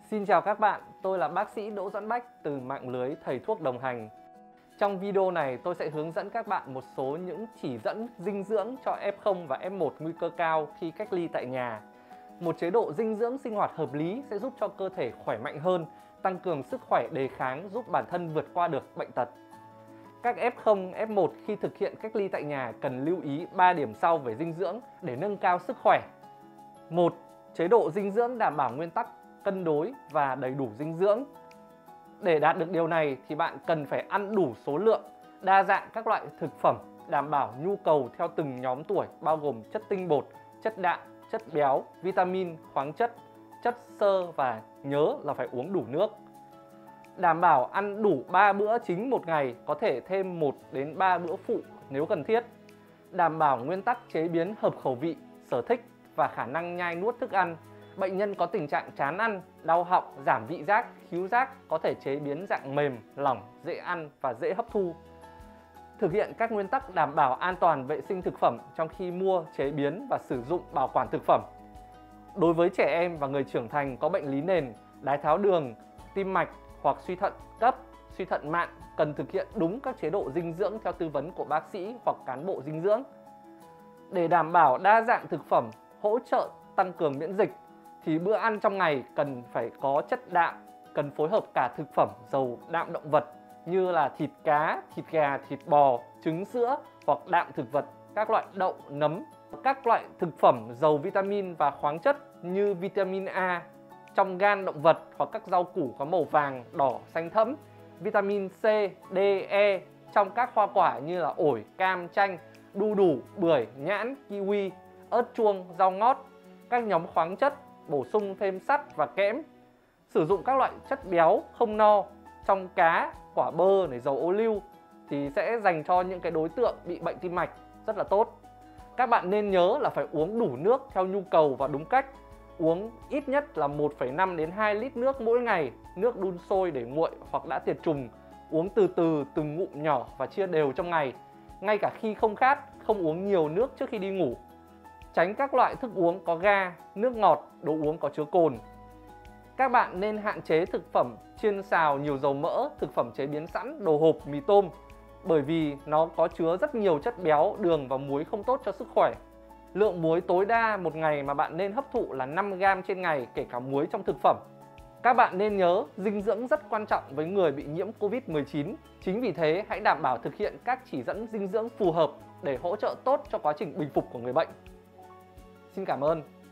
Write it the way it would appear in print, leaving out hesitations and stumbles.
Xin chào các bạn, tôi là bác sĩ Đỗ Doãn Bách từ mạng lưới Thầy Thuốc Đồng Hành. Trong video này tôi sẽ hướng dẫn các bạn một số những chỉ dẫn dinh dưỡng cho F0 và F1 nguy cơ cao khi cách ly tại nhà. Một chế độ dinh dưỡng sinh hoạt hợp lý sẽ giúp cho cơ thể khỏe mạnh hơn, tăng cường sức khỏe đề kháng, giúp bản thân vượt qua được bệnh tật. Các F0, F1 khi thực hiện cách ly tại nhà cần lưu ý 3 điểm sau về dinh dưỡng để nâng cao sức khỏe. 1. Chế độ dinh dưỡng đảm bảo nguyên tắc cân đối và đầy đủ dinh dưỡng. Để đạt được điều này thì bạn cần phải ăn đủ số lượng, đa dạng các loại thực phẩm, đảm bảo nhu cầu theo từng nhóm tuổi bao gồm chất tinh bột, chất đạm, chất béo, vitamin, khoáng chất, chất xơ và nhớ là phải uống đủ nước. Đảm bảo ăn đủ 3 bữa chính một ngày, có thể thêm 1 đến 3 bữa phụ nếu cần thiết. Đảm bảo nguyên tắc chế biến hợp khẩu vị, sở thích và khả năng nhai nuốt thức ăn. Bệnh nhân có tình trạng chán ăn, đau họng, giảm vị giác, khứu giác có thể chế biến dạng mềm, lỏng, dễ ăn và dễ hấp thu. Thực hiện các nguyên tắc đảm bảo an toàn vệ sinh thực phẩm trong khi mua, chế biến và sử dụng bảo quản thực phẩm. Đối với trẻ em và người trưởng thành có bệnh lý nền, đái tháo đường, tim mạch hoặc suy thận cấp, suy thận mạn cần thực hiện đúng các chế độ dinh dưỡng theo tư vấn của bác sĩ hoặc cán bộ dinh dưỡng. Để đảm bảo đa dạng thực phẩm, hỗ trợ tăng cường miễn dịch thì bữa ăn trong ngày cần phải có chất đạm, cần phối hợp cả thực phẩm giàu đạm động vật như là thịt cá, thịt gà, thịt bò, trứng sữa hoặc đạm thực vật, các loại đậu, nấm, các loại thực phẩm giàu vitamin và khoáng chất như vitamin A trong gan động vật hoặc các rau củ có màu vàng, đỏ, xanh thẫm, vitamin C, D, E trong các hoa quả như là ổi, cam, chanh, đu đủ, bưởi, nhãn, kiwi, ớt chuông, rau ngót, các nhóm khoáng chất, bổ sung thêm sắt và kẽm. Sử dụng các loại chất béo không no trong cá, quả bơ, dầu ô liu thì sẽ dành cho những cái đối tượng bị bệnh tim mạch rất là tốt. Các bạn nên nhớ là phải uống đủ nước theo nhu cầu và đúng cách. Uống ít nhất là 1,5 đến 2 lít nước mỗi ngày, nước đun sôi để nguội hoặc đã tiệt trùng. Uống từ từ từng ngụm nhỏ và chia đều trong ngày. Ngay cả khi không khát, không uống nhiều nước trước khi đi ngủ. Tránh các loại thức uống có ga, nước ngọt, đồ uống có chứa cồn. Các bạn nên hạn chế thực phẩm chiên xào nhiều dầu mỡ, thực phẩm chế biến sẵn, đồ hộp, mì tôm bởi vì nó có chứa rất nhiều chất béo, đường và muối không tốt cho sức khỏe. Lượng muối tối đa một ngày mà bạn nên hấp thụ là 5 g trên ngày, kể cả muối trong thực phẩm. Các bạn nên nhớ, dinh dưỡng rất quan trọng với người bị nhiễm Covid-19. Chính vì thế, hãy đảm bảo thực hiện các chỉ dẫn dinh dưỡng phù hợp để hỗ trợ tốt cho quá trình bình phục của người bệnh. Xin cảm ơn.